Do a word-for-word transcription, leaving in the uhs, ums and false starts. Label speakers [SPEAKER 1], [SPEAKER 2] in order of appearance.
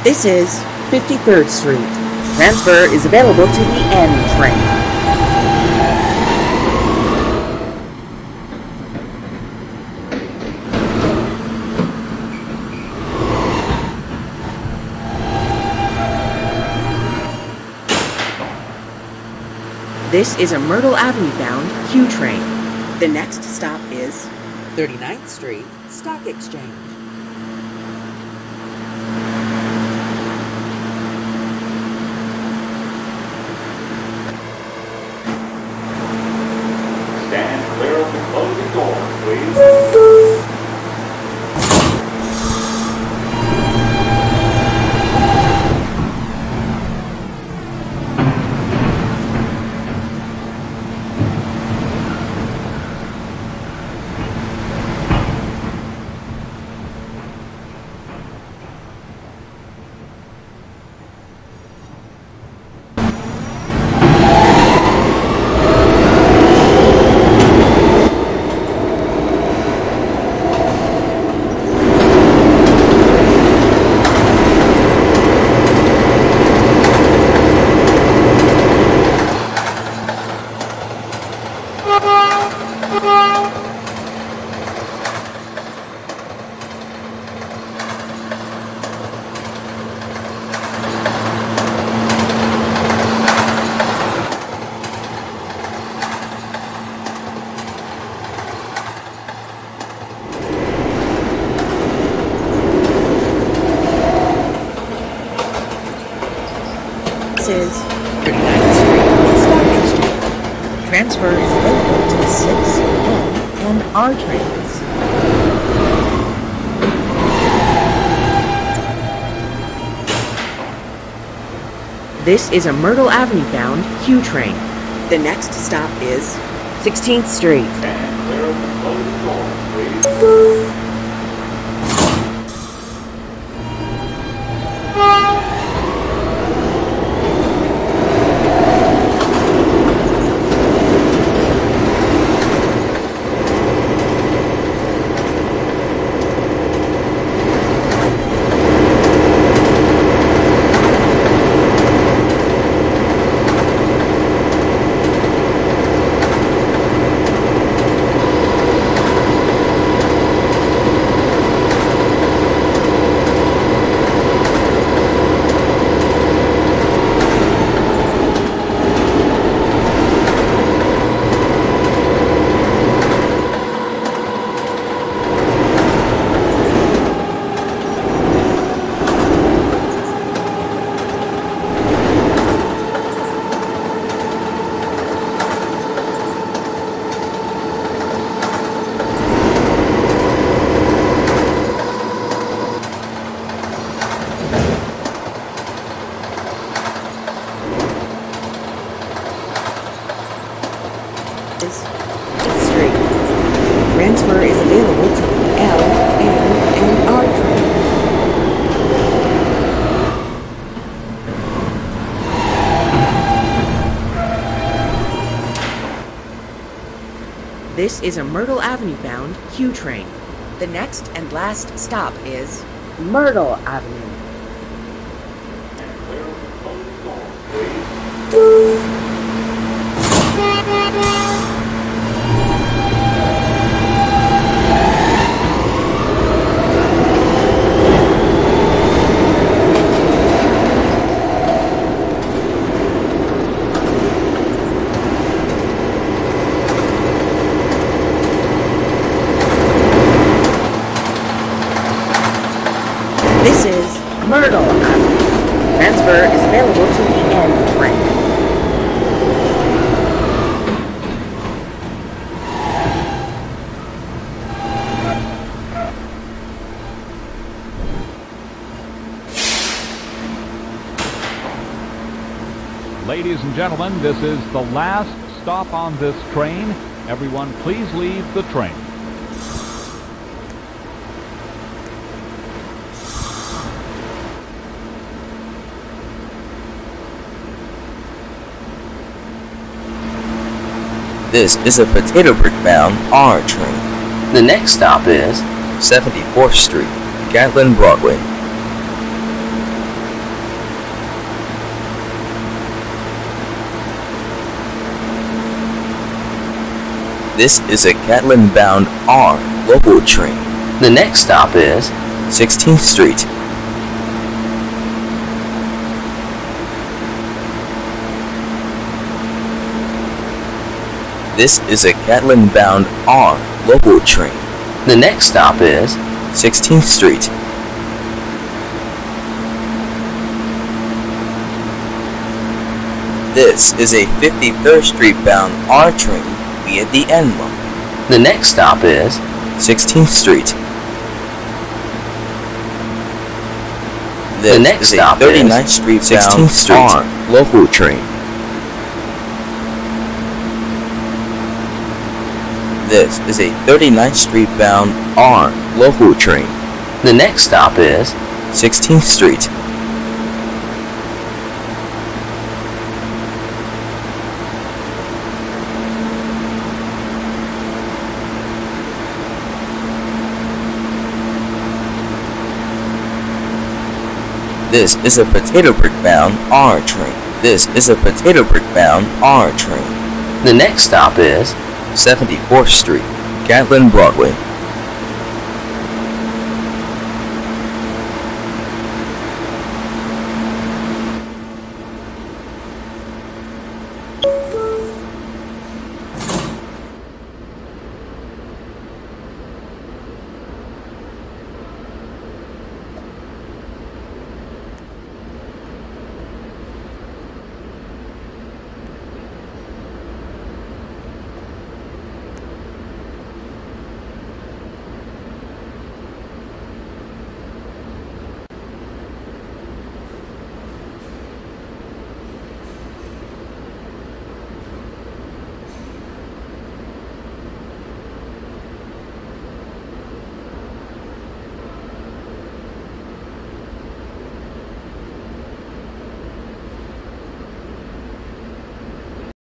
[SPEAKER 1] This is fifty-third Street. Transfer is available to the N train. This is a Myrtle Avenue-bound Q train. The next stop is thirty-ninth Street Stock Exchange.
[SPEAKER 2] Stand clear of the closing door, please.
[SPEAKER 1] This is thirty-ninth Street Stock Exchange. Transfer is available to the six, N, and R trains. This is a Myrtle Avenue-bound Q train. The next stop is sixteenth Street.
[SPEAKER 2] Stand clear of the closing door, please.
[SPEAKER 1] Street. Transfer is available to the L, N, and R trains. This is a Myrtle Avenue-bound Q train. The next and last stop is Myrtle Avenue. This is Myrtle Avenue. Transfer is available to the N train.
[SPEAKER 3] Ladies and gentlemen, this is the last stop on this train. Everyone, please leave the train.
[SPEAKER 4] This is a potato brick-bound R train. The next stop is seventy-fourth Street, Gatlin Broadway. This is a Callaghan-bound R local train. The next stop is sixteenth Street. This is a Callaghan-bound R local train. The next stop is sixteenth Street. This is a fifty-third Street bound R train via the N line. The next stop is sixteenth Street. This the next is stop a thirty-ninth Street bound Street R local train. This is a thirty-ninth Street bound R local train. The next stop is sixteenth Street. This is a potato brick bound R train. This is a potato brick bound R train. The next stop is seventy-fourth Street, Callaghan Broadway.